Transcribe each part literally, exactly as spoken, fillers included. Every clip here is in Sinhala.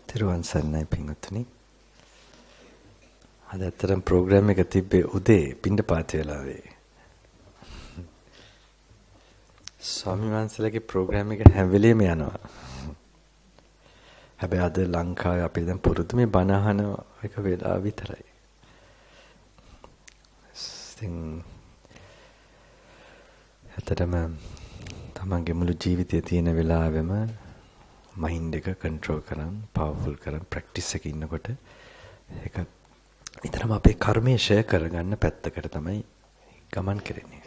තිරුවන් සරණයි පින්වත්නි. අද අතරම ප්‍රෝග්‍රෑම් එක තිබ්බේ උදේ පින්ඩපාත වෙලාවේ. ස්වාමීන් වහන්සේලාගේ ප්‍රෝග්‍රෑම් එක හැම වෙලේම යනවා. හැබැයි අද ලංකාවේ අපි දැන් පුරුදු මේ බණ අහන එක වෙලාව විතරයි. ඉතින් ඇත්තටම තමන්ගේ මුළු ජීවිතයේ තියෙන වෙලාවෙම මයින්ඩ් එක කන්ට්‍රෝල් කරන් පවර්ෆුල් කරන් ප්‍රැක්ටිස් එකේ ඉන්නකොට ඒක විතරම අපේ කර්මයේ ෂෙයා කරගන්න පැත්තකට තමයි ගමන් කරන්නේ.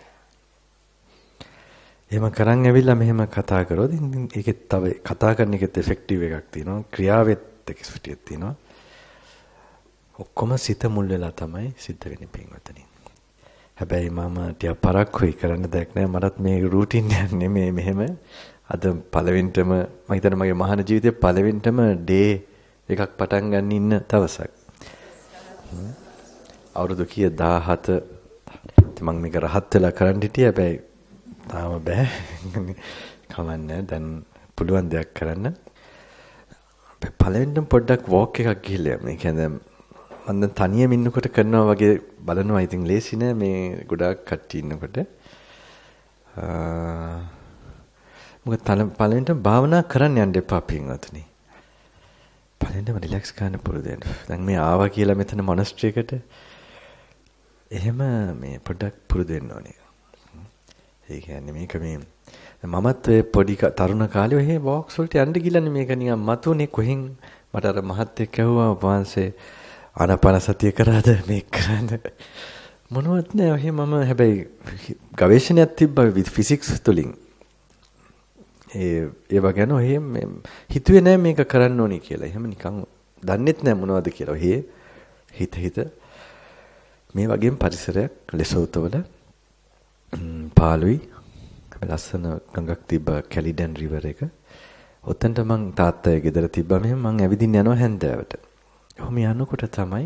එහෙම කරන් ඇවිල්ලා මෙහෙම කතා කරොත් ඒකෙත් තව කතා කරන එකෙත් ඉෆෙක්ටිව් එකක් තියෙනවා, ක්‍රියාවෙත් ඉෆෙක්ටිව් තියෙනවා. ඔක්කොම සිත මුල් වෙලා තමයි සිද්ධ වෙන්නේ පින්වත්නි. හැබැයි මම ටික පරක්කුයි කරන්න දෙයක් නෑ. මටත් මේ රූටින් යන්නේ මේ මෙහෙම අද පළවෙනිටම මම හිතන්නේ මගේ මහාන ජීවිතේ පළවෙනිටම ඩේ එකක් පටන් ගන්න ඉන්න දවසක්. අවුරුදු කීය දහහත මම මේක රහත් වෙලා කරන්න හිටියේ. හැබැයි තාම බෑ. කවන්නේ දැන් පුළුවන් දෙයක් කරන්න. පළවෙනිටම පොඩ්ඩක් වෝක් එකක් ගිහලා මේ කියන්නේ මම දැන් තනියම ඉන්නකොට කරනවා වගේ බලනවා. ඉතින් ලේසි නෑ මේ ගොඩාක් කට්ටිය ඉන්නකොට. මොකද පළවෙනිට භාවනා කරන්න යන්න එපා පින්වත්නි. පළවෙනිටම රිලැක්ස් කරන්න පුරුදු වෙන්න. දැන් මේ ආවා කියලා මෙතන මොනස්ට්‍රි එකට එහෙම මේ පොඩ්ඩක් පුරුදු වෙන්න ඕනේ. ඒ කියන්නේ මේක මේ මමත් ඔය පොඩි තරුණ කාලේ ඔය වොක්ස් වලට යන්න ගිහලානේ මේක නිකන් මතුනේ කොහෙන් මට අර මහත්තයෙක් ඇහුවා වහන්සේ ආනාපාන සතිය කරාද මේක කරාද මොනවත් නෑ. ඔය මම හැබැයි ගවේෂණයක් තිබ්බා ෆිසික්ස් තුලින්. ඒ ඒ වගේන ඔය හිතුවේ නෑ මේක කරන්න ඕනේ කියලා. එහෙම නිකන් දන්නෙත් නෑ මොනවද කියලා. ඔය හිත හිත මේ වගේම පරිසරයක් ලෙසෝතවල පාළුයි ලස්සන ගඟක් තිබ්බා කැලිඩන් රිවර් එක. ඔතනට මං තාත්තගේ ගෙදර තිබ්බා. මෙහෙම මං ඇවිදින්න යනවා හැන්දෑවට. ඔහොම යනකොට තමයි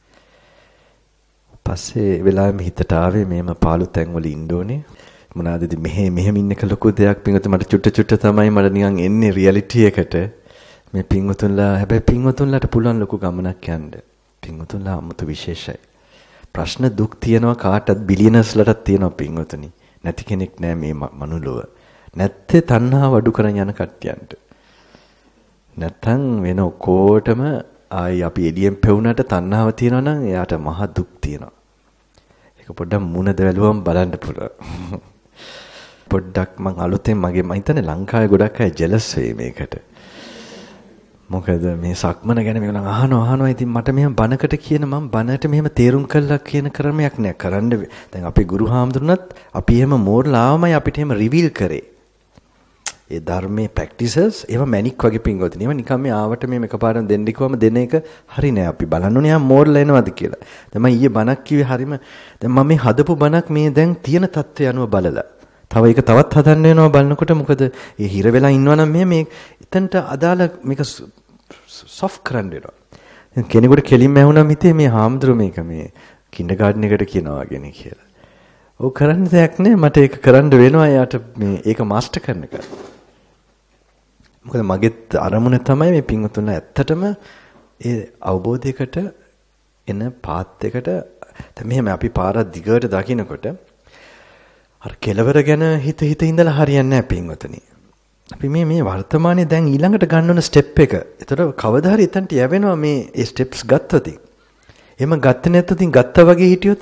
පස්සේ වෙලාවෙම හිතට ආවේ මේම පාළු තැන් වල ඉන්න ඕනේ. මොනවාද මෙහෙ මෙහෙම ඉන්න එක ලොකු දෙයක් පින්වතුන්. මට චුට්ට චුට්ට තමයි මට නිකන් එන්නේ රියැලිටි එකට. මේ පින්වතුන්ලා හැබැයි පින්වතුන්ලාට පුළුවන් ලොකු ගමනක් යන්න. පින්වතුන්ලා 아무තු විශේෂයි. ප්‍රශ්න දුක් තියනවා කාටත් බිලියනර්ස්ලටත් තියෙනවා පින්වතුනි. නැති කෙනෙක් නෑ මේ මනුලොව. නැත්තේ තණ්හාව අඩු කරන් යන කට්ටියන්ට. නැත්තම් වෙන ඔක්කොටම ආයි අපි එළියෙන් පෙවුනට තණ්හාව තියනවා නම් එයාට මහ දුක් තියෙනවා. ඒක පොඩ්ඩක් මුණද වැළුවම් බලන්න පුළුවන්. පොඩ්ඩක් මං අලුතෙන් මගේ මම හිතන්නේ ලංකාවේ ගොඩක් අය ජෙලස් වෙයි මේකට. මොකද මේ සක්මන ගැන මේගොල්ලන් අහනවා අහනවා. ඉතින් මට මෙහෙම බණකට කියන මම බණට මෙහෙම තේරුම් කළා කියන ක්‍රමයක් නෑ කරන්න. දැන් අපේ ගුරු හාමුදුරනත් අපි එහෙම මෝරලාවමයි අපිට එහෙම රිවීල් කරේ. ඒ ධර්මයේ ප්‍රැක්ටිසස් ඒවා මැනික් වගේ පිංගොතින්. ඒවා නිකන් මේ ආවට මේ එකපාරම දෙන්න කිව්වම දෙන එක හරි නෑ. අපි බලන්න ඕනේ යා මෝරලා එනවද කියලා. දැන් මම ඊයේ බණක් කිව්වේ හරිම දැන් මම මේ හදපු බණක් මේ දැන් තියෙන තත්ත්වය අනුව බලලා තව ඒක තවත් හදන්න වෙනවා බලනකොට. මොකද ඒ හිර වෙලා ඉන්නවා නම් මේ මේ එතනට අදාළ මේක සොෆ්ට් කරන්න වෙනවා. කෙනෙකුට කෙලින්ම ඇහුණා මිතේ මේ හාමුදුරුවෝ මේක මේ කින්ඩර්ගාඩන් එකට කියනවා වගේනේ කියලා. ඔව් කරන්න දෙයක් නෑ. මට ඒක කරන්න වෙනවා. යාට මේ ඒක මාස්ටර් කරන එක. මොකද මගෙත් අරමුණ තමයි මේ පින්වතුන්ලා ඇත්තටම ඒ අවබෝධයකට එන පාත් එකට දැන් මෙහෙම අපි පාරක් දිගට දකින්නකොට අර කෙලවර ගැන හිත හිත ඉඳලා හරියන්නේ නැහැ පින්වතුනි. අපි මේ මේ වර්තමානයේ දැන් ඊළඟට ගන්න ඕන ස්ටෙප් එක. ඒතර කවදා හරි එතනට යවෙනවා මේ ඒ ස්ටෙප්ස් ගත්තොත්. එහෙම ගත්තේ නැත්නම් ඉතින් ගත්තා වගේ හිටියොත්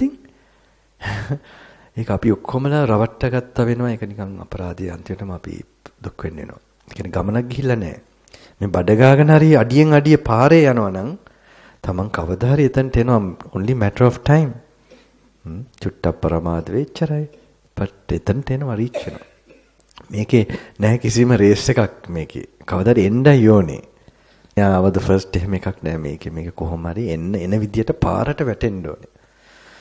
ඒක අපි ඔක්කොමලා රවට්ට ගත්තා වෙනවා. ඒක නිකන් අපරාධය. අන්තිමටම අපි දුක් වෙන්න වෙනවා. ඒ කියන්නේ ගමනක් ගිහිල්ලා නැහැ. මේ බඩ ගාගෙන හරි අඩියෙන් අඩිය පාරේ යනවා නම් Taman කවදා හරි එතනට එනවා. only matter of time. චුට්ටක් ප්‍රමාද වෙච්චරයි. පට් එතනට එනවා රීච් වෙනවා. මේකේ නැහැ කිසිම රේස් එකක් මේකේ. කවදාද එන්නයි ඕනේ. යා අවද ෆස්ට් එහෙම එකක් නැහැ මේකේ. මේක කොහොම හරි එන්න එන විදියට පාරට වැටෙන්න ඕනේ.